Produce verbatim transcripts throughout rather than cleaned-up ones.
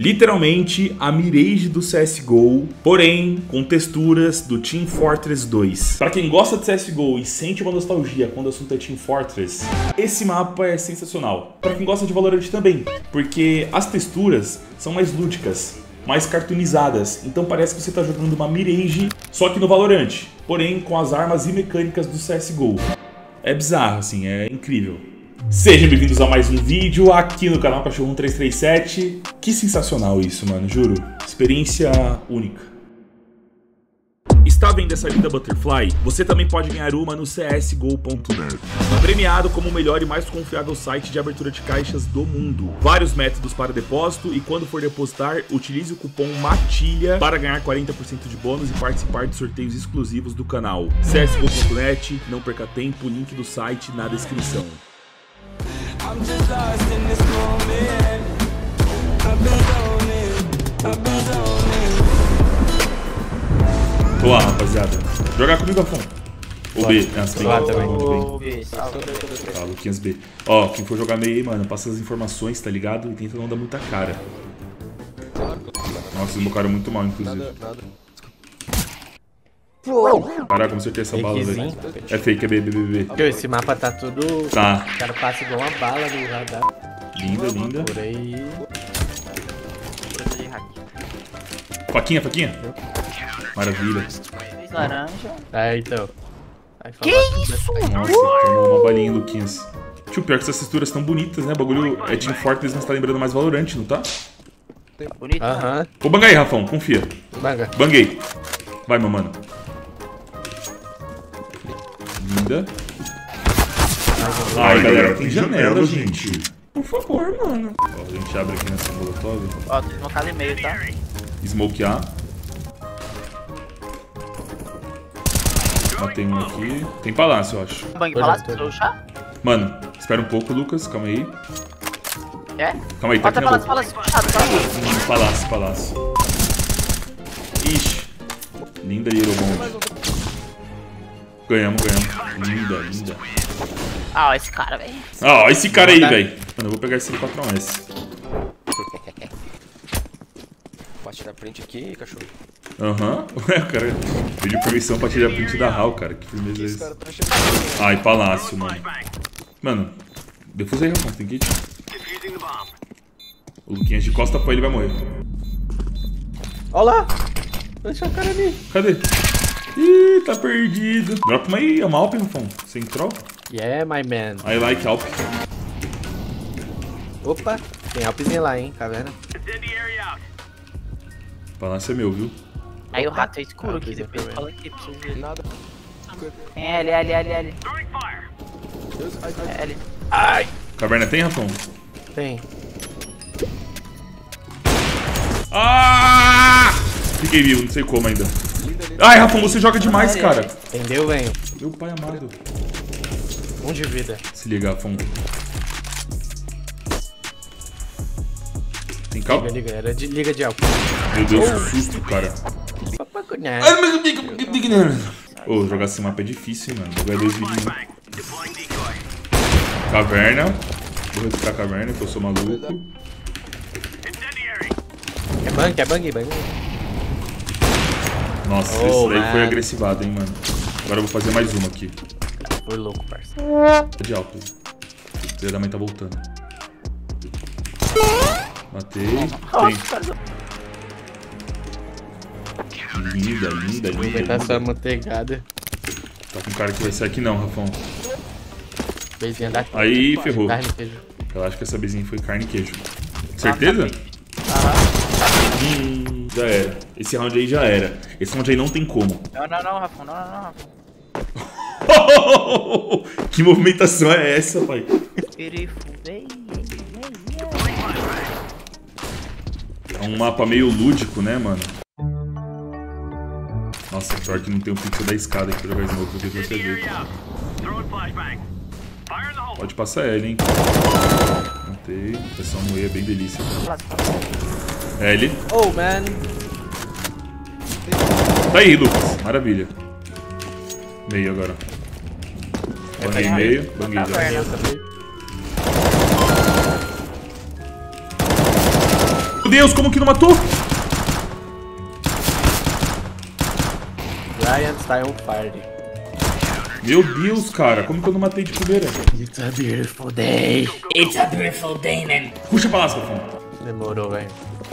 Literalmente a Mirage do C S G O, porém com texturas do Team Fortress dois. Pra quem gosta de C S G O e sente uma nostalgia quando o assunto é Team Fortress, esse mapa é sensacional. Pra quem gosta de Valorant também, porque as texturas são mais lúdicas, mais cartoonizadas, então parece que você tá jogando uma Mirage, só que no Valorant, porém com as armas e mecânicas do C S G O. É bizarro, assim, é incrível. Sejam bem-vindos a mais um vídeo aqui no canal Cachorro um três três sete. Que sensacional isso, mano, juro. Experiência única. Está vendo essa linda Butterfly? Você também pode ganhar uma no C S G O ponto net. Premiado como o melhor e mais confiável site de abertura de caixas do mundo. Vários métodos para depósito e quando for depositar, utilize o cupom MATILHA para ganhar quarenta por cento de bônus e participar de sorteios exclusivos do canal. C S G O ponto net, não perca tempo, link do site na descrição. I'm just lost in this moment. I've been zoning, I've been zoning. Boa, rapaziada. Jogar comigo, Afonso. O B, né? Assim, lá também. O B. Tá, Luquinhas B. Ó, quem for jogar meio aí, mano, passa as informações, tá ligado? E tenta não dar muita cara. Nossa, eles invocaram muito mal, inclusive. Caraca, como acertei essa bala, velho. É fake, é B, B, B, B. Esse mapa tá tudo... Tá. O cara passa igual uma bala do radar. Linda, linda. Por aí... Faquinha, faquinha. Maravilha. Laranja. É, então. Que isso? Nossa, tomou uma balinha, Luquinhas. Tio, pior que essas texturas tão bonitas, né? O bagulho é Team Fortress, mas tá lembrando mais Valorant, não tá? Bonito. Aham. Uh-huh. Vou bangar aí, Rafão, confia. Banga. Banguei. Vai, meu mano. Linda. Ai, galera, tem janela, gente. Por favor, mano. Ó, a gente abre aqui nessa molotov. Ó, tem uma cara e meio, tá? Smokear. Matei um aqui. Tem palácio, eu acho. Bang palácio, pra chá? Mano, espera um pouco, Lucas. Calma aí. É? Calma aí, tá Bota aqui na palácio, boca. palácio, palácio. Hum, palácio, palácio. Ixi. Linda Yellow Bomb. Ganhamos, ganhamos. Linda, linda. Ah, ó, esse cara, velho. Ah, ó, esse cara aí, velho. Mano, eu vou pegar esse C quatro um S. Pode tirar print aqui, cachorro. Aham. Ué, o cara pediu permissão pra tirar print da H A L, cara. Que firmeza é isso? Ai, palácio, mano. Mano, defusa aí, Rafão. Tem kit. O Luquinhas de costa pra ele vai morrer. Olha lá. Deixa o cara ali. Cadê? Ih, tá perdido. Dropa uma aí, é uma Alp, Rafão. Sem troll. Yeah, my man. I like Alp. Opa, tem Alpzinho lá, hein, caverna. Palácio é meu, viu? Aí o rato é escuro Ah, aqui, pois é, depois também. fala aqui pra vocês verem. Nada. É L, L, L, L. É L. Ai! Caverna tem, Rafão? Tem. Ah! Fiquei vivo, não sei como ainda. Ai, Rafão, você joga demais, cara. Entendeu, velho? Meu pai amado. Um de vida. Se liga, Rafão. Tem calma? Liga, liga. Era de, liga de álcool. Meu Deus, que susto, cara. Papagunhar. Ai, mas eu digo. Ô, jogar esse mapa é difícil, hein, mano. Jogar dois vídeos. Caverna. Vou retirar a caverna, que eu sou maluco. É bang, é bang, bang. Nossa, Oh, esse daí man. foi agressivado, hein, mano. Agora eu vou fazer mais uma aqui. Foi louco, parça. Tá de alto. O filho da mãe tá voltando. Matei. Tem. Linda, linda, Vai linda. tá linda. sua manteigada. Tá com cara que vai sair aqui não, Rafão. Beijinha da Aí, ferrou. carne e queijo. Eu acho que essa bezinha foi carne e queijo. Certeza? Hum, já era. Esse round aí já era. Esse round aí não tem como. Não, não, não, Rafa, não, não, não, Rafa. Que movimentação é essa, pai? Perifu, vem, É um mapa meio lúdico, né, mano? Nossa, pior que não tem um pixel da escada aqui pra jogar smoke, porque de qualquer jeito. Pode passar L, hein? Matei. O pessoal no E é bem delícia. L. Oh, man. Tá aí, Lucas. Maravilha. Meio agora. Banguei meio. Banguei já. Meu Deus, como que não matou? Ryan está on fire. Meu Deus, cara, como que eu não matei de primeira? It's a beautiful day. It's a beautiful day, man. Puxa pra lá, Rafão. Demorou, velho.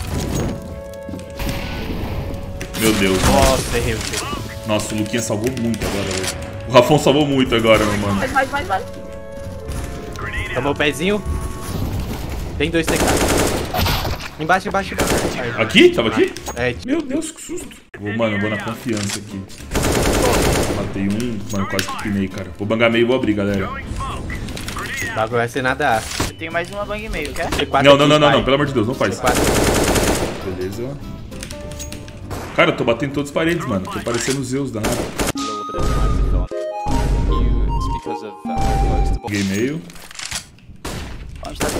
Meu Deus. Nossa, errei o tiro. Nossa, o Luquinha salvou muito agora, velho. O Rafão salvou muito agora, meu mano. Mais, mais, mais, mais. Tomou o pezinho. Tem dois T K. Embaixo, embaixo, embaixo. Aí. Aqui? Tava aqui? É, Meu Deus, que susto. Vou, mano, eu vou na confiança aqui. Matei um, mano, quase que pinei, cara. Vou bangar meio e vou abrir, galera. o bagulho vai ser nada. Eu tenho mais uma bang e meio, quer? T quatro Não, não, aqui, não, não, vai. não, pelo amor de Deus, não faz. T quatro. Beleza. Cara, eu tô batendo em todas as paredes, mano. Tô parecendo Zeus danado. Peguei meio. Onde tá?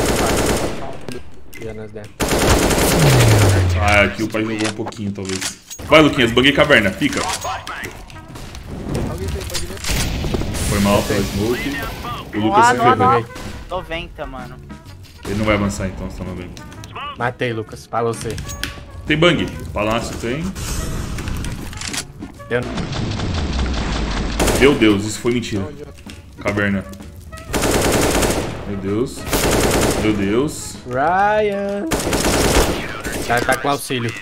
E nas dez. Ah, aqui o pai jogou um pouquinho, talvez. Vai, Luquinhas, banguei caverna, fica. Foi mal pela smoke. O Lucas Ah, se não, ferrou. não. noventa, mano. Ele não vai avançar então, se tá noventa. Matei, Lucas. Pra você. Tem bang. Palácio tem. Eu... Meu Deus, isso foi mentira. Caverna. Meu Deus. Meu Deus. Ryan. O cara tá com auxílio.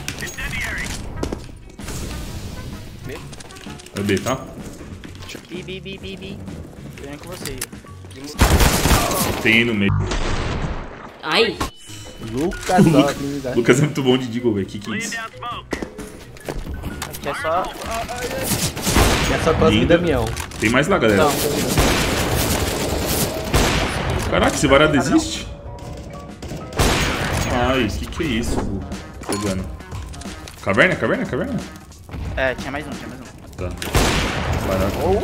Vai B, tá? Bi, bi, bi, bi, bi. Tô vendo com você. Tem aí no meio. Ai. Lucas, ó, Lucas é muito bom de Deagle, velho. Que que é isso? Aqui é só... é só cosme Linda. Damião. Tem mais lá, galera. Não. Caraca, esse varado existe? Ai, que que é isso? Pegando. Caverna, caverna, caverna? É, tinha mais um, tinha mais um. Tá. Varado.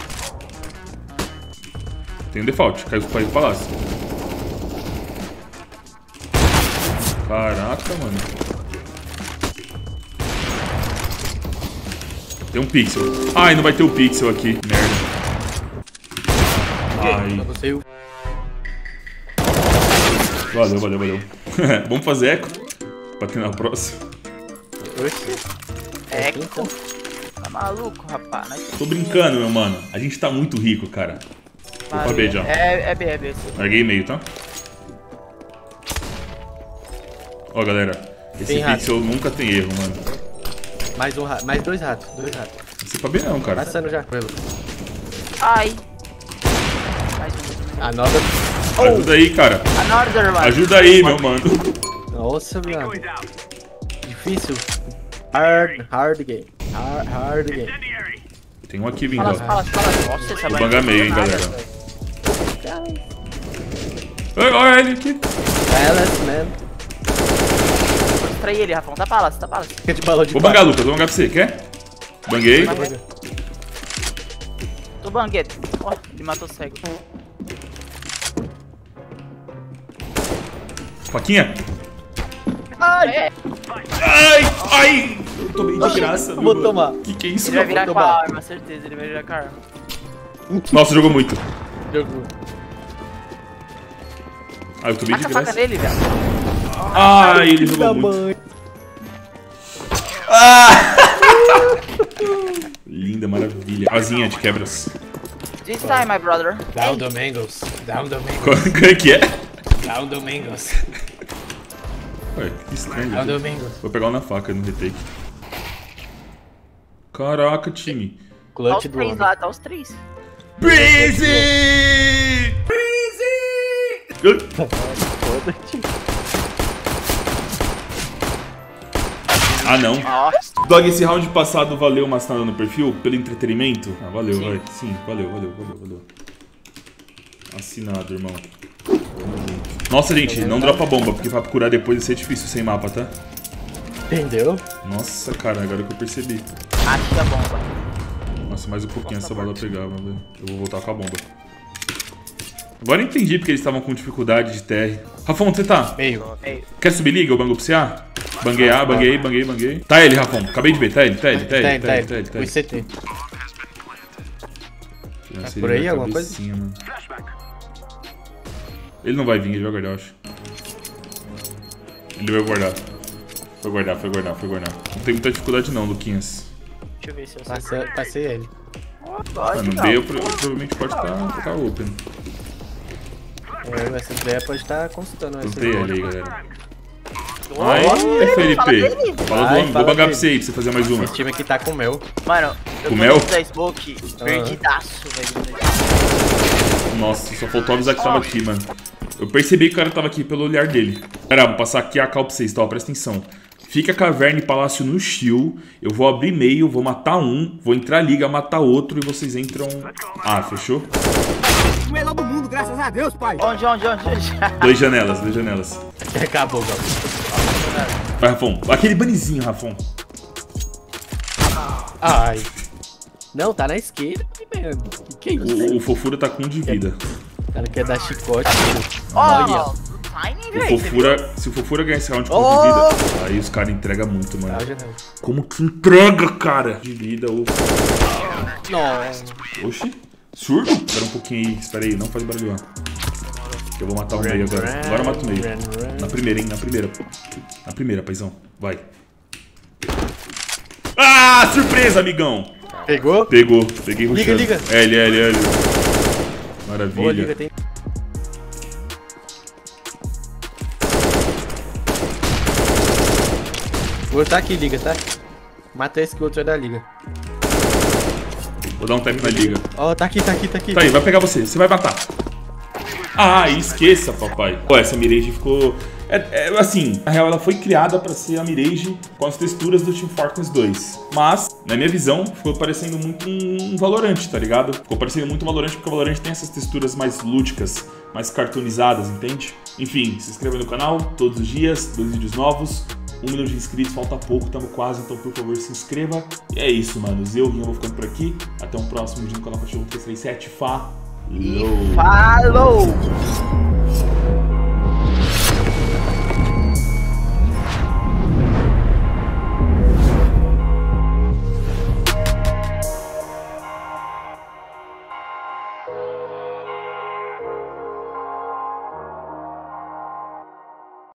Tem um default, caiu com o palácio. Caraca, mano. Tem um pixel. Ai, não vai ter o pixel aqui. Merda. Ai. Pra você, o... Valeu, valeu, valeu. Vamos fazer eco? Pra ter na próxima. Oxi. É, então. Tá maluco, rapaz? Nós Tô brincando, meu mano. A gente tá muito rico, cara. Vou pra B já. É, é B, é B. Larguei meio, tá? Ó, galera. Esse Tem rato. pixel nunca tem erro, mano. Mais um rato. Mais dois ratos. Dois ratos. Não sei pra B não, cara. Passando já. Foi, Lucas. Ai. Mais um. Another. Ajuda aí, cara. Another one. Ajuda aí, meu mano. Nossa, mano. Difícil. Hard, hard game. Hard, hard game. Tem um aqui vindo, Fala, ó. fala, fala. Nossa, essa Vou bangar meio, hein, galera. Olha, olha ele aqui. Palace, man. Vou distrair ele, Rafão. Tá palácio, tá palácio. Fica de balão de Vou quatro. bangar, Lucas. Vou bangar pra você. Quer? Banguei. Tô banguete. Ó, ele matou cego. Faquinha. Ai, É, Ai, ai. Eu tomei de graça, eu meu vou mano. tomar. Que que é isso, ele vai mano? virar com tomar. a arma, certeza. Ele vai virar com a arma. Nossa, jogou muito. Jogou. Ah, eu tomei de Taca a faca graça. nele, velho. Ai, ele jogou Da muito. mãe. Linda, maravilha. Asinha de quebras. This time, my brother. Down Domingos. Down Domingos. Qual é que é? Down Domingos. Ué, que estranho. Down gente. Domingos. Vou pegar um na faca no retake. Caraca, time. Tá os Clutch do três homem. lá, tá os três. Breezy! Breezy! Ah, não. Nossa. Dog, esse round passado valeu uma assinada no perfil? Pelo entretenimento? Ah, valeu, Sim. vai. Sim, valeu, valeu, valeu, valeu. Assinado, irmão. Nossa, gente, não dropa bomba, porque pra curar depois vai ser difícil sem mapa, tá? Entendeu? Nossa, cara, agora que eu percebi. Acha a bomba. Nossa, mais um pouquinho essa bala pegava, velho. Eu vou voltar com a bomba. Agora eu entendi porque eles estavam com dificuldade de T R. Rafão, onde você tá? Meio. Ei, Quer subir liga? Eu bango pra você? Ah? Banguei A, banguei, banguei, banguei. Tá ele, Rafão. Acabei de ver. Tá ele, tá ele, tá ele, Tem, tá ele, tá tem. ele, tá O ele. C T. Tá por aí alguma coisa? Mano. Ele não vai vir, ele vai guardar, eu acho. Ele vai guardar. Foi guardar, foi guardar, foi guardar. Não tem muita dificuldade não, Luquinhas. Deixa eu ver se eu sei. Passei, passei ele. Pode, Mano, B eu, pro- provavelmente pode estar tá open. É, essa ideia pode estar consultando. essa Plantei ideia. ele aí, galera. Ó, Aí, fala Felipe. dele. Fala do Vai, homem. Vou fala bangar pra dele. você aí, pra você fazer mais uma. Esse time aqui tá com o meu. Mano, eu Com tô mel? dentro da Smoke, perdidaço, velho. Nossa, só faltou avisar que tava aqui, mano. Eu percebi que o cara tava aqui pelo olhar dele. Cara, vou passar aqui a cal pra vocês, tá? Ó, presta atenção. Fica caverna e palácio no shield. Eu vou abrir meio, vou matar um. Vou entrar liga, matar outro. E vocês entram... Ah, fechou? O melhor do mundo, graças a Deus, pai. Onde, onde, onde? onde? Dois janelas, dois janelas. Acabou, Gal. Vai, Rafão. Aquele banizinho, Rafão. Ai. Não, tá na esquerda, mano. Que isso? O, o Fofura tá com um de vida. O cara quer dar chicote. Ó, Olha. o timing, O velho. Fofura... Se o Fofura ganhar esse round com Oh! de vida... Aí os caras entregam muito, mano. Ah, já não. Como que entrega, cara? De vida, o... Nossa. Oxi. Surdo? Espera um pouquinho aí. Espera aí, não faz barulho. Que eu vou matar o meio agora. Agora eu mato o meio. Na primeira, hein? Na primeira. Na primeira, paizão. Vai. Ah, surpresa, amigão. Pegou? Pegou. Peguei Liga, rushando. liga. L, L, L. Boa, Maravilha. liga, tem. O outro tá aqui, liga, tá? Mata esse que o outro é da liga. Vou dar um tap na liga. Ó, tá aqui, tá aqui, tá aqui. Tá aí, vai pegar você. Você vai matar. Ah, esqueça, papai. Pô, essa Mirage ficou... É, é, assim, na real ela foi criada pra ser a Mirage com as texturas do Team Fortress dois. Mas, na minha visão, ficou parecendo muito um Valorant, tá ligado? Ficou parecendo muito um Valorant porque o Valorant tem essas texturas mais lúdicas, mais cartoonizadas, entende? Enfim, se inscreva no canal todos os dias, dois vídeos novos. Um milhão de inscritos, falta pouco, tamo quase, então por favor se inscreva. E é isso, manos. Eu, Rian, vou ficando por aqui. Até um próximo vídeo no canal Cachorro três três sete. Falou! Falou!